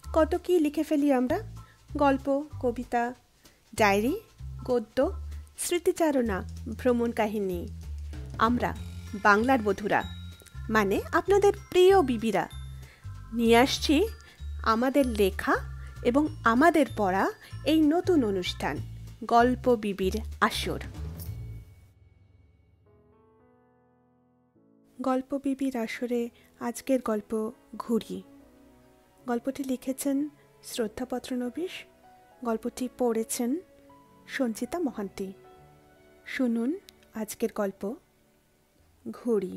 কত কি লিখে ফেলি আমরা, গল্প, কবিতা, ডায়েরি, গদ্য, স্মৃতিচারণা, ভ্রমণ কাহিনী। আমরা বাংলার বধূরা, মানে আপনাদের প্রিয় বিবিরা, নিয়ে আসছি আমাদের লেখা এবং আমাদের পড়া এই নতুন অনুষ্ঠান গল্প বিবির আসর। গল্প বিবির আসরে আজকের গল্প ঘুড়ি। গল্পটি লিখেছেন শ্রদ্ধাপত্র নবীশ, গল্পটি পড়েছেন সঞ্চিতা মহান্তি। শুনুন আজকের গল্প ঘুড়ি।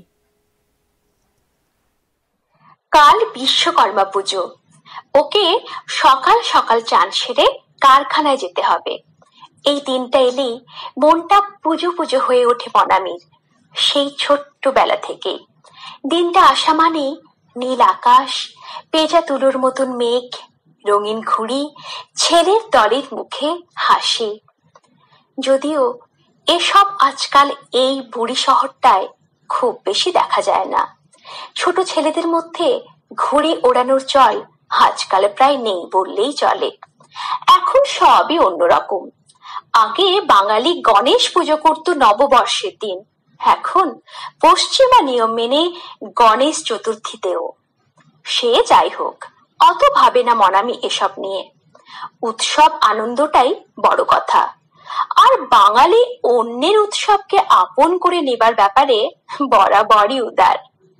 কাল বিশ্বকর্মা পুজো, ওকে সকাল সকাল চান সেরে কারখানায় যেতে হবে। এই দিনটা এলেই মনটা পুজো পুজো হয়ে ওঠে মনামির। সেই ছোট্টবেলা থেকে দিনটা আসা মানে নীল আকাশ, পেঁজা তুলোর মতন মেঘ, রঙিন ঘুড়ি, ছেলের দলের মুখে হাসি। যদিও এসব আজকাল এই বুড়ি শহরটায় খুব বেশি দেখা যায় না। ছোট ছেলেদের মধ্যে ঘুড়ি ওড়ানোর চল আজকাল প্রায় নেই বললেই চলে। এখন সবই অন্যরকম। আগে বাঙালি গণেশ পুজো করত নববর্ষের দিন, এখন পশ্চিমা নিয়ম মেনে গণেশ চতুর্থীতেও। সে যাই হোক, অত ভাবে না মনামি এসব নিয়ে। উৎসব আনন্দটাই বড় কথা। আর বাঙালি অন্যের উৎসবকে আপন করে নেবার ব্যাপারে বরাবরই উদার।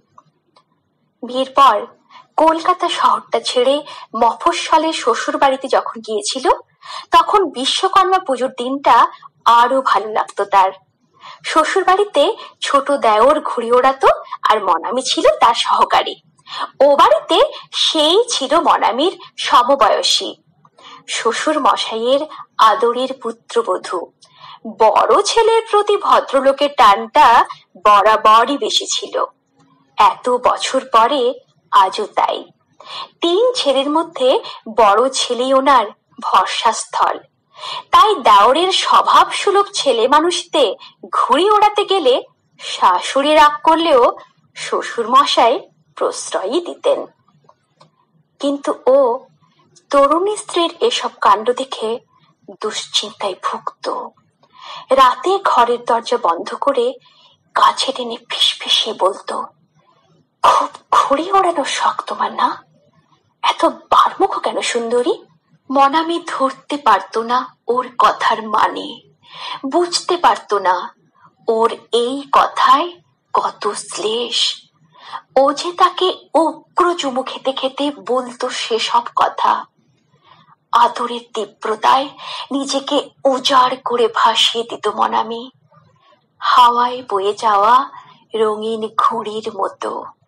বিয়ের পর কলকাতা শহরটা ছেড়ে মফস্বলের শ্বশুর বাড়িতে যখন গিয়েছিল, তখন বিশ্বকর্মা পুজোর দিনটা আরো ভালো লাগতো তার। শ্বশুর বাড়িতে ছোট দেওর ঘুড়ি ওড়াতো, আর মনামি ছিল তার সহকারী। ও বাড়িতে সেই ছিল মনামির সমবয়সী, শ্বশুর মশাইয়ের আদরের পুত্রবধূ। বড় ছেলের প্রতি ভদ্রলোকের টানটা বরাবরই বেশি ছিল। এত বছর পরে আজও তাই। 3 ছেলের মধ্যে বড় ছেলে ওনার ভরসাস্থল। তাই দেওরের স্বভাব সুলভ ছেলে মানুষতে ঘুড়ি ওড়াতে গেলে শাশুড়ি রাগ করলেও শ্বশুর মশাই প্রশ্রয়ই দিতেন। কিন্তু ও তরুণী স্ত্রীর এসব কাণ্ড দেখে দুশ্চিন্তায় ভুগত। রাতে ঘরের দরজা বন্ধ করে কাছে টেনে ফিসফিসিয়ে বলতো, খুব ঘুড়ি ওড়ানোর শখ তোমার না? এত বারমুখ কেন সুন্দরী? মনামি ধরতে পারতো না ওর কথার মানে, বুঝতে পারতো না ওর এই কথায় কত শ্লেষ। ও যে তাকে উগ্র চুমু খেতে খেতে বলতো সেসব কথা। আদরের তীব্রতায় নিজেকে উজাড় করে ভাসিয়ে দিত মনামি, হাওয়ায় বয়ে যাওয়া রঙিন ঘুড়ির মতো।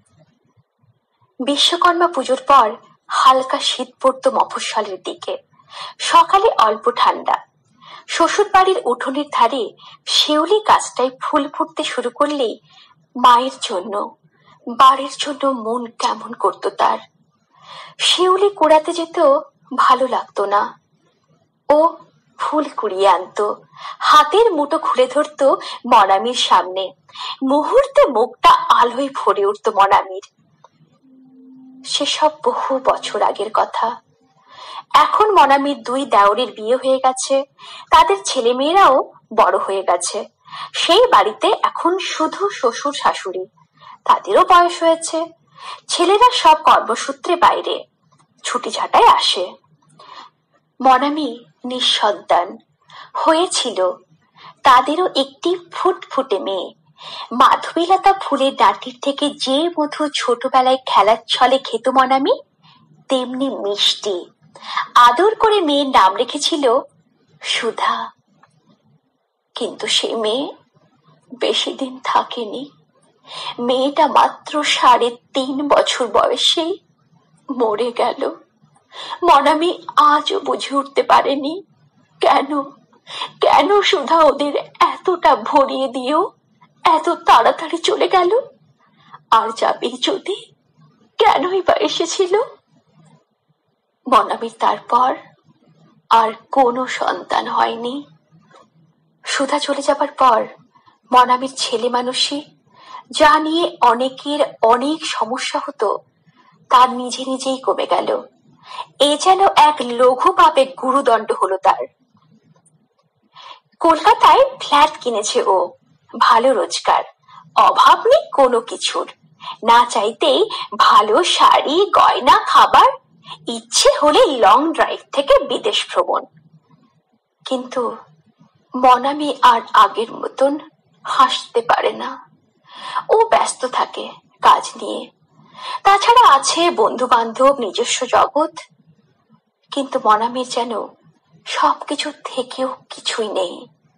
বিশ্বকর্মা পুজোর পর হালকা শীত পড়তো মফস্বলের দিকে। সকালে অল্প ঠান্ডা। শ্বশুর বাড়ির উঠোনের ধারে শিউলি গাছটায় ফুল ফুটতে শুরু করলেই মায়ের জন্য, বাড়ির জন্য মন কেমন করতো তার। শিউলি কুড়াতে যেতেও ভালো লাগতো না। ও ফুল কুড়িয়ে আনতো, হাতের মুঠো খুলে ধরতো মনামির সামনে। মুহূর্তে মুখটা আলোয় ভরে উঠতো মনামির। সেসব বহু বছর আগের কথা। এখন মনামির 2 দেওরের বিয়ে হয়ে গেছে, তাদের ছেলে মেয়েরাও বড় হয়ে গেছে। সেই বাড়িতে এখন শুধু শ্বশুর শাশুড়ি, তাদেরও বয়স হয়েছে। ছেলেরা সব কর্মসূত্রে বাইরে, ছুটি ছাটায় আসে। মনামি নিঃসন্তান হয়েছিল, তাদেরও একটি ফুটফুটে মেয়ে। মাধবীলতা ফুলের ডাঁটির থেকে যে মধু ছোটবেলায় খেলার ছলে খেত মনামি, তেমনি মিষ্টি। আদর করে মেয়ের নাম রেখেছিল সুধা। কিন্তু সে মেয়ে বেশি দিন থাকেনি। মেয়েটা মাত্র 3.5 বছর বয়সেই মরে গেল। মনামি আজও বুঝে উঠতে পারেনি কেন কেন সুধা ওদের এতটা ভরিয়ে দিয়েও এত তাড়াতাড়ি চলে গেল। আর যাবে যদি, কেনই বা এসেছিল? মনামির তারপর আর কোনো সন্তান হয়নি। সুধা চলে যাবার পর মনামির ছেলে মানুষই, যা নিয়ে অনেকের অনেক সমস্যা হতো, তার নিজে নিজেই কমে গেল। এ যেন এক লঘু পাপে গুরুদণ্ড হলো তার। কলকাতায় ফ্ল্যাট কিনেছে ও, ভালো রোজগার, অভাব নেই কোনো কিছুর। না চাইতেই ভালো শাড়ি, গয়না, খাবার, ইচ্ছে হলে লং ড্রাইভ থেকে বিদেশ ভ্রমণ। কিন্তু মনামি আর আগের মতন হাসতে পারে না। ও ব্যস্ত থাকে কাজ নিয়ে, তাছাড়া আছে বন্ধু বান্ধব, নিজস্ব জগৎ। কিন্তু মনামির যেন সবকিছু থেকেও কিছুই নেই।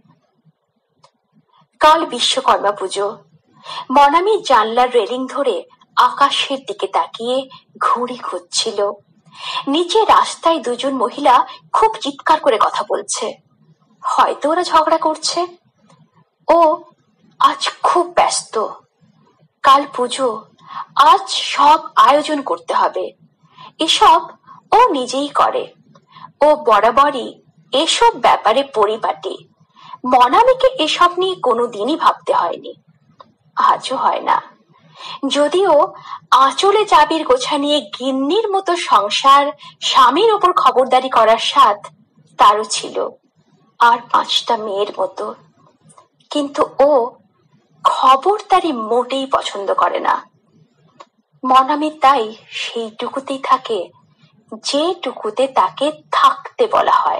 কাল বিশ্বকর্মা পুজো। মনামি জানলার রেলিং ধরে আকাশের দিকে তাকিয়ে ঘুড়ি খুঁজছিল। নিচে রাস্তায় দুজন মহিলা খুব চিৎকার করে কথা বলছে, হয়তো ওরা ঝগড়া করছে। ও আজ খুব ব্যস্ত, কাল পুজো, আজ সব আয়োজন করতে হবে। এসব ও নিজেই করে, ও বরাবরই এসব ব্যাপারে পরিপাটি। মনামিকে এসব নিয়ে কোনোদিনই ভাবতে হয়নি, আজও হয় না। যদিও আঁচলে চাবির গোছা নিয়ে গিন্নির মতো সংসার, স্বামীর ওপর খবরদারি করার স্বাদ তারও ছিল, আর 5টা মেয়ের মতো। কিন্তু ও খবরদারি মোটেই পছন্দ করে না। মনামি তাই সেইটুকুতেই থাকে যেটুকুতে তাকে থাকতে বলা হয়।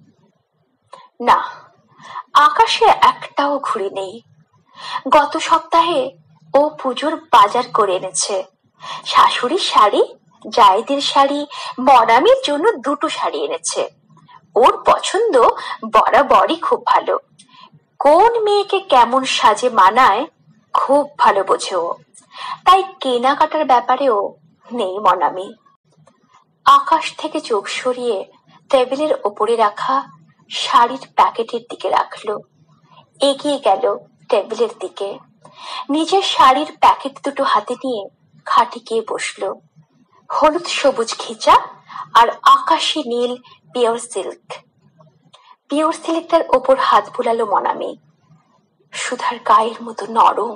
না, আকাশে একটাও ঘুড়ি নেই। গত সপ্তাহে ও পুজোর বাজার করে এনেছে। শাশুড়ির শাড়ি, জায়েদের শাড়ি, মনামির জন্য 2টো শাড়ি এনেছে। ওর পছন্দ বরাবরই খুব ভালো। কোন মেয়েকে কেমন সাজে মানায় খুব ভালো বোঝে ও, তাই কেনাকাটার ব্যাপারেও নেই মনামি। আকাশ থেকে চোখ সরিয়ে টেবিলের ওপরে রাখা শাড়ির প্যাকেটের দিকে রাখলো। এগিয়ে গেল টেবিলের দিকে, নিজের শাড়ির প্যাকেট 2টো হাতে নিয়ে খাটে গিয়ে বসলো। হলুদ সবুজ খিচা আর আকাশি নীল পিওর সিল্ক। পিওর সিল্কটার ওপর হাত বুলালো মনামি। সুধার গায়ের মতো নরম।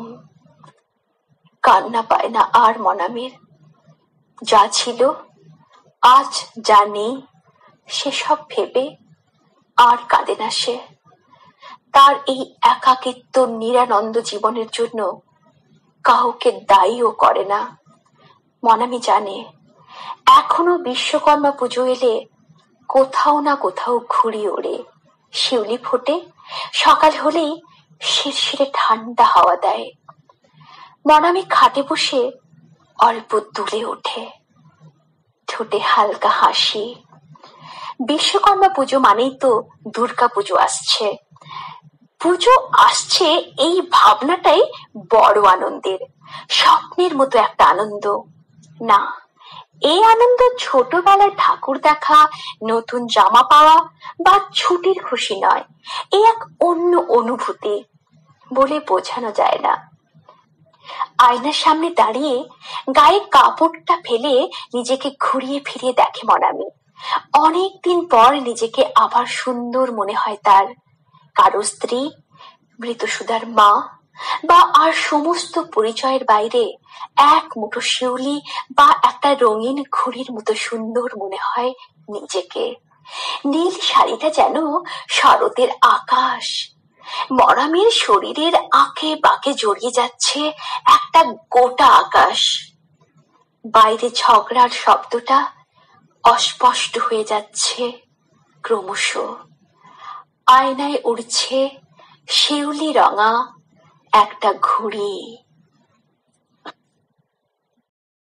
কান্না পায় না আর মনামির। যা ছিল, আজ যা নেই, সেসব ভেবে আর কাঁদে না সে। তার এই একাকিত্ব নিরানন্দ জীবনের জন্য কাউকে দায়ীও করে না। মনামি জানে, এখনো বিশ্বকর্মা পুজো এলে কোথাও না কোথাও ঘুড়ি ওড়ে, শিউলি ফোটে, সকাল হলেই শিরশিরে ঠান্ডা হাওয়া দেয়। মনামি খাটে বসে অল্প দুলে ওঠে, ঠোঁটে হালকা হাসি। বিশ্বকর্মা পুজো মানেই তো দুর্গা পুজো আসছে। পুজো আসছে এই ভাবনাটাই বড় আনন্দের, স্বপ্নের মতো একটা আনন্দ। না, এই আনন্দ ছোটবেলায় ঠাকুর দেখা, নতুন জামা পাওয়া বা ছুটির খুশি নয়। এই এক অন্য অনুভূতি, বলে বোঝানো যায় না। আয়নার সামনে দাঁড়িয়ে গায়ে কাপড়টা ফেলে নিজেকে ঘুরিয়ে ফিরিয়ে দেখে মনামি। অনেকদিন পর নিজেকে আবার সুন্দর মনে হয় তার। কারো স্ত্রী, মৃতসুধার মা, বা আর সমস্ত পরিচয়ের বাইরে এক মুঠো শিউলি বা একটা রঙিন ঘুড়ির মতো সুন্দর মনে হয় নিজেকে। নীল শাড়িটা যেন শরতের আকাশ। মনামির শরীরের আঁকে বাঁকে জড়িয়ে যাচ্ছে একটা গোটা আকাশ। বাইরে ঝগড়ার শব্দটা অস্পষ্ট হয়ে যাচ্ছে ক্রমশ। আয়নায় উড়ছে শিউলি রঙা একটা ঘুড়ি।